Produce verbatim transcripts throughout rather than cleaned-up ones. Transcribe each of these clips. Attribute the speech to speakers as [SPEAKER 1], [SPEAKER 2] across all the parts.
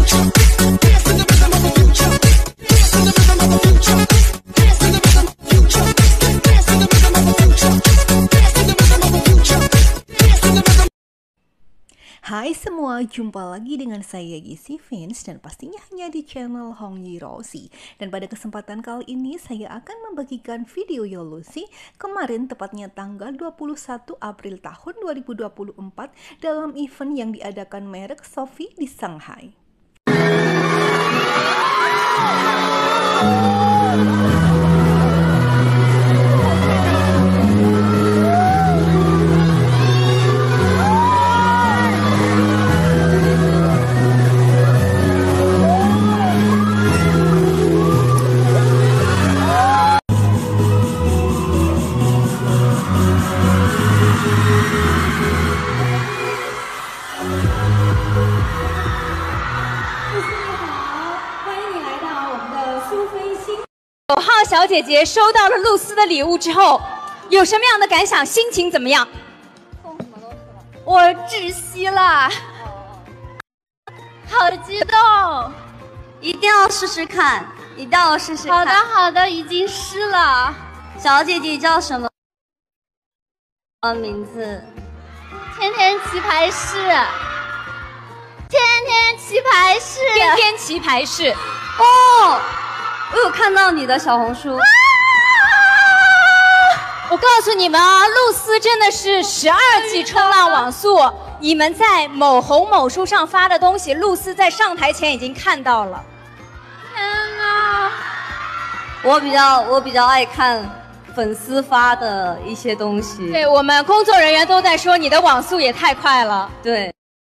[SPEAKER 1] Hai semua, jumpa lagi dengan saya Yesi Vince dan pastinya hanya di channel Hongyi Rosi. Dan pada kesempatan kali ini saya akan membagikan video Yolusi kemarin tepatnya tanggal dua puluh satu April tahun dua ribu dua puluh empat dalam event yang diadakan merek Sophie di Shanghai.
[SPEAKER 2] 九号小姐姐收到了露丝的礼物之后，有什么样的感想？心情怎么样？送什么东西了？我窒息了，好激动！
[SPEAKER 3] 一定要试试看，一定要试试看。
[SPEAKER 2] 好的，好的，已经湿了。
[SPEAKER 3] 小姐姐叫什么？呃，名字？
[SPEAKER 2] 天天棋牌室。天天棋牌室。天天棋牌室。
[SPEAKER 3] 哦。我有看到你的小红书，啊、
[SPEAKER 2] 我告诉你们啊，露丝真的是十二级冲浪网速。你们在某红某书上发的东西，露丝在上台前已经看到了。天哪！
[SPEAKER 3] 我比较我比较爱看粉丝发的一些东西。
[SPEAKER 2] 对，我们工作人员都在说你的网速也太快了。
[SPEAKER 3] 对。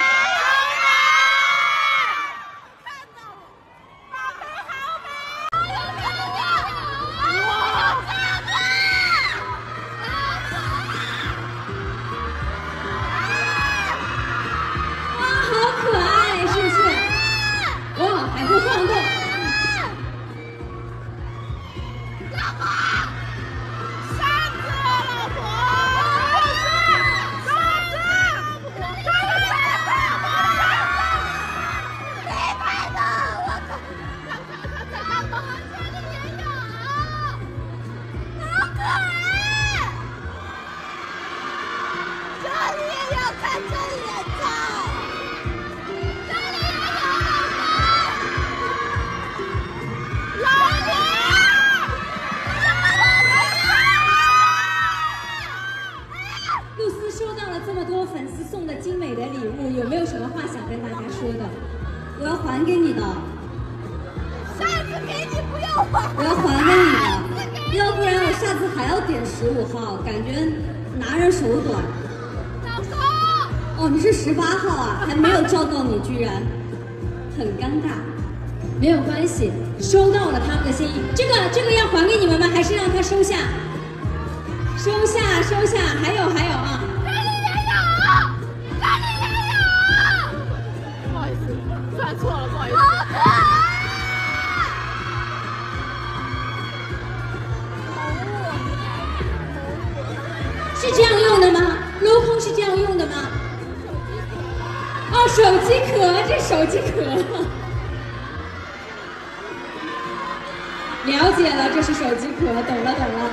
[SPEAKER 4] 有没有什么话想跟大家说的？我要还给你的。
[SPEAKER 5] 下次给你不要还。
[SPEAKER 4] 我要还给你的，要不然我下次还要点十五号，感觉拿人手短。
[SPEAKER 5] 老公。
[SPEAKER 4] 哦，你是十八号啊，还没有照到你，居然很尴尬。没有关系，收到了他们的心意。这个这个要还给你们吗？还是让他收下？收下收下，还有还有啊。
[SPEAKER 5] 这里也有。这里也有，不好意思，算错了，不好意思。好可爱！
[SPEAKER 4] 是这样用的吗？镂空是这样用的吗？哦，手机壳，这手机壳。了解了，这是手机壳，懂了懂了。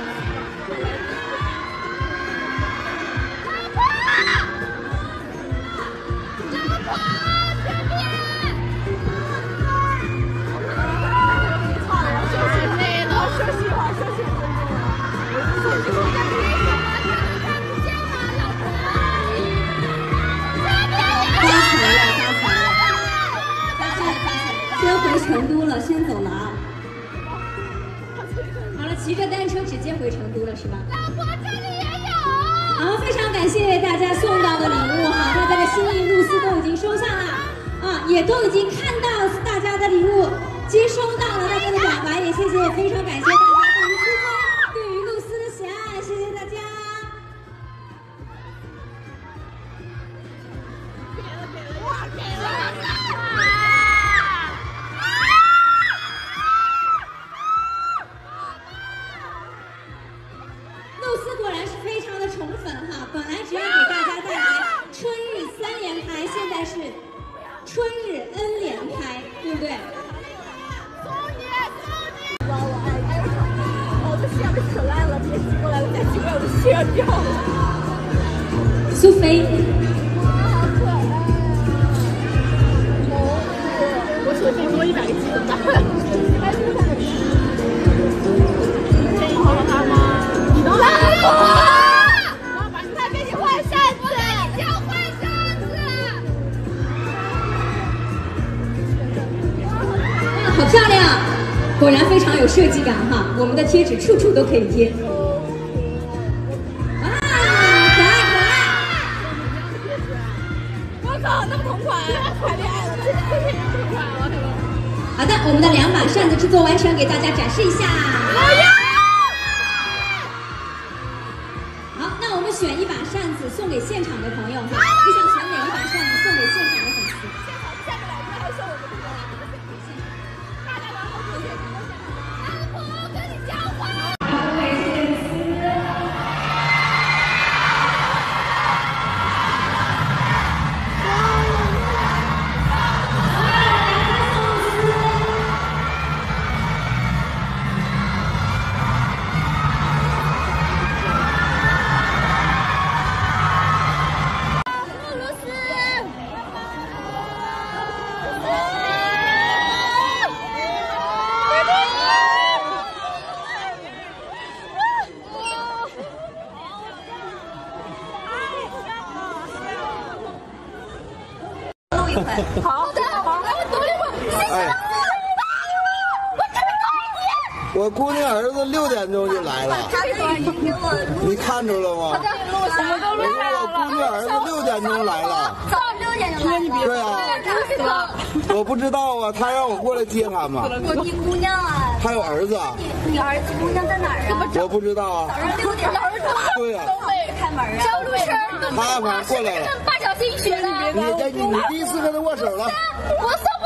[SPEAKER 4] 成都了，先走了啊！好了，骑着单车直接回成都了是吧？
[SPEAKER 5] 老婆，这里也有。
[SPEAKER 4] 好，非常感谢大家送到的礼物哈，大家的心意露丝都已经收下了啊，也都已经看到大家的礼物，接收到了大家的表白，也谢谢，非常感谢大家对于苏菲、对于露丝的喜爱，谢谢大家。
[SPEAKER 5] 给了给了，哇，给了！
[SPEAKER 4] 宠粉哈，本来只要给大家带来春日三连拍，现在是春日 N 恩连拍，对不对？
[SPEAKER 5] 送你，送你！哇，我爱你！我的线可烂了，别挤过来了，再挤过来我就切掉了。
[SPEAKER 4] 苏菲。
[SPEAKER 5] 我可以多一百个鸡怎么办？可以帮他吗？你能来吗？老板，再给你换扇子，我给你交换扇子。
[SPEAKER 4] 哇，好漂亮！果然非常有设计感哈，我们的贴纸处处都可以贴。哇，可爱可爱！
[SPEAKER 5] 我靠，那么同款，太厉害了！这个同款，我靠！
[SPEAKER 4] 好的，我们的两把扇子制作完成，给大家展示一下。好，那我们选一把扇子送给现场的朋友哈。你想选哪一把扇子送给现场的粉丝？
[SPEAKER 5] 现场下面两个还是我们的，大家都好谢谢你们现场。老婆，跟你交换。 好的，好的，等一会儿。
[SPEAKER 6] 哎，我姑娘儿子六点钟就来了，你看着了吗？我说我姑娘儿子六点钟来了，
[SPEAKER 5] 早上六点就来了。
[SPEAKER 6] 对啊，我不知道啊，他让我过来接他嘛。
[SPEAKER 5] 我你姑娘啊，
[SPEAKER 6] 还有儿子啊？
[SPEAKER 5] 你儿子姑娘在哪儿啊？
[SPEAKER 6] 我不知道啊。
[SPEAKER 5] 早上六点，儿子
[SPEAKER 6] 对呀，
[SPEAKER 5] 东北开门啊。小路生，
[SPEAKER 6] 他反正过来了。
[SPEAKER 5] 八角进去的。
[SPEAKER 6] 你这你你第一次跟他握手了？
[SPEAKER 5] 我送。